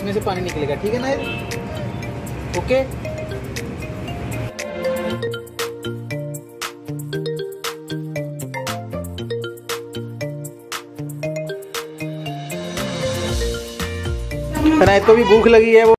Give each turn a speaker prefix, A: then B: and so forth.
A: इसमें से पानी निकलेगा, ठीक है ना? ओके। अनायत को भी भूख लगी है।